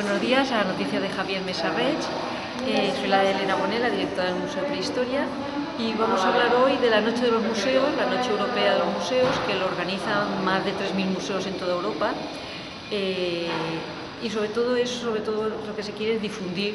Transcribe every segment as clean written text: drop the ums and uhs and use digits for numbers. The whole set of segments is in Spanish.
Buenos días, a la noticia de Javier Mesarrech. Soy la Elena Bonet, la directora del Museo de Prehistoria, y vamos a hablar hoy de la Noche de los Museos, la Noche Europea de los Museos, que lo organizan más de 3.000 museos en toda Europa. Y sobre todo lo que se quiere es difundir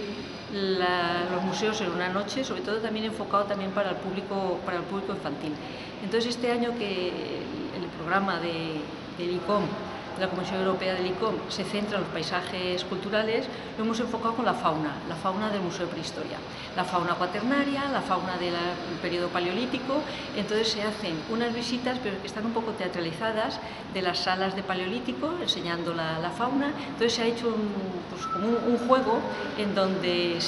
los museos en una noche, sobre todo también enfocado también para el público infantil. Entonces, este año que el programa del ICOM, de la Comisión Europea del ICOM, se centra en los paisajes culturales, lo hemos enfocado con la fauna del Museo de Prehistoria, la fauna cuaternaria, la fauna del periodo paleolítico. Entonces se hacen unas visitas, pero que están un poco teatralizadas, de las salas de paleolítico, enseñando la fauna. Entonces se ha hecho como un juego en donde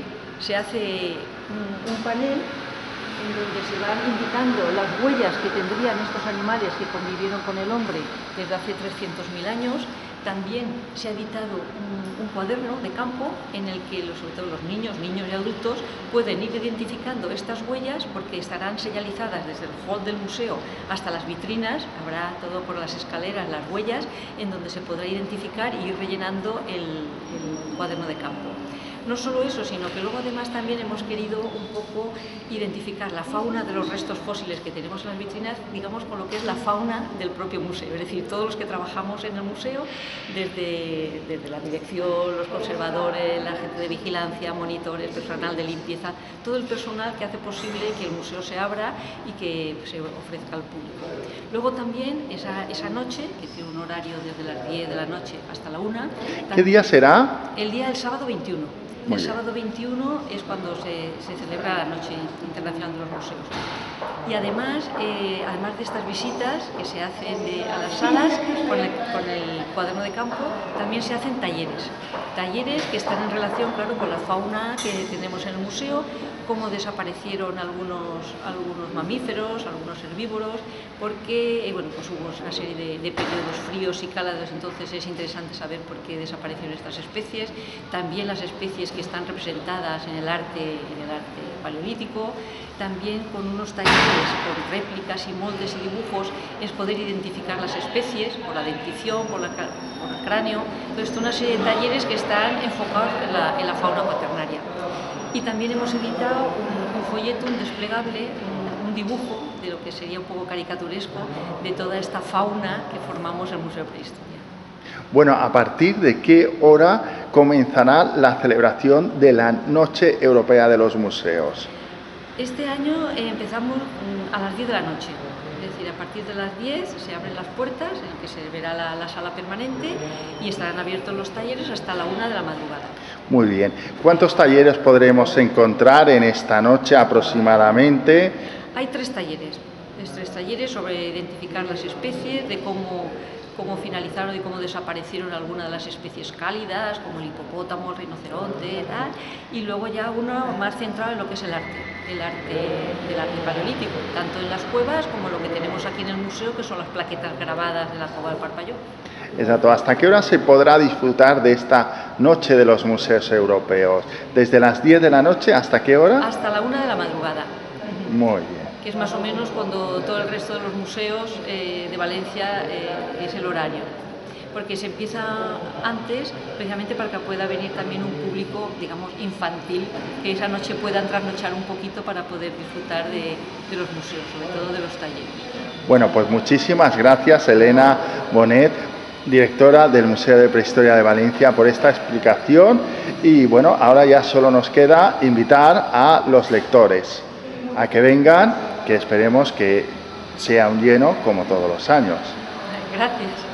se hace un panel en donde se van indicando las huellas que tendrían estos animales que convivieron con el hombre desde hace 300.000 años. También se ha editado un cuaderno de campo en el que sobre todo los niños y adultos pueden ir identificando estas huellas, porque estarán señalizadas desde el hall del museo hasta las vitrinas. Habrá todo por las escaleras, las huellas, en donde se podrá identificar y ir rellenando el cuaderno de campo. No solo eso, sino que luego además también hemos querido un poco identificar la fauna de los restos fósiles que tenemos en las vitrinas, digamos, con lo que es la fauna del propio museo. Es decir, todos los que trabajamos en el museo, desde la dirección, los conservadores, la gente de vigilancia, monitores, personal de limpieza, todo el personal que hace posible que el museo se abra y que se ofrezca al público. Luego también esa noche, que tiene un horario desde las 10 de la noche hasta la 1. ¿Qué día será? El día del sábado 21. El sábado 21 es cuando se celebra la Noche Internacional de los Museos. Y además de estas visitas que se hacen a las salas con el cuaderno de campo, también se hacen talleres que están en relación, claro, con la fauna que tenemos en el museo, cómo desaparecieron algunos mamíferos, algunos herbívoros, porque pues hubo una serie de periodos fríos y cálidos. Entonces es interesante saber por qué desaparecieron estas especies. También las especies que están representadas en el arte paleolítico. También con unos talleres con réplicas y moldes y dibujos es poder identificar las especies por la dentición, por el cráneo. Entonces, una serie de talleres que están enfocados en la fauna cuaternaria. Y también hemos editado un folleto, un desplegable, un dibujo de lo que sería un poco caricaturesco de toda esta fauna que formamos el Museo de Prehistoria. Bueno, ¿a partir de qué hora comenzará la celebración de la Noche Europea de los Museos? Este año empezamos a las 10 de la noche. Es decir, a partir de las 10 se abren las puertas, en el que se verá la sala permanente, y estarán abiertos los talleres hasta la 1 de la madrugada. Muy bien. ¿Cuántos talleres podremos encontrar en esta noche aproximadamente? Hay tres talleres sobre identificar las especies, de cómo finalizaron y cómo desaparecieron algunas de las especies cálidas, como el hipopótamo, el rinoceronte, tal. Y luego ya uno más centrado en lo que es el arte paleolítico, tanto en las cuevas como lo que tenemos aquí en el museo, que son las plaquetas grabadas de la cova del Parpalló. Exacto. ¿Hasta qué hora se podrá disfrutar de esta Noche de los Museos Europeos? ¿Desde las 10 de la noche hasta qué hora? Hasta la 1 de la madrugada. Muy bien. Que es más o menos cuando todo el resto de los museos de Valencia es el horario. Porque se empieza antes, precisamente para que pueda venir también un público, digamos, infantil, que esa noche puedan trasnochar un poquito para poder disfrutar de los museos, sobre todo de los talleres. Bueno, pues muchísimas gracias, Elena Bonet, directora del Museo de Prehistoria de Valencia, por esta explicación. Y bueno, ahora ya solo nos queda invitar a los lectores a que vengan, que esperemos que sea un lleno como todos los años. Gracias.